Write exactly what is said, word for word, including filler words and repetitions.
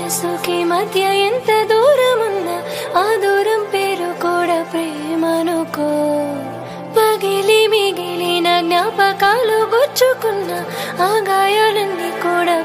మనసుకి మధ్య ఎంత దూరం ఉన్నా ఆ దూరం పేరు కూడా ప్రేమనుకో. పగిలి మిగిలిన జ్ఞాపకాలు గుచ్చుకున్న ఆ గాయాలన్నీ కూడా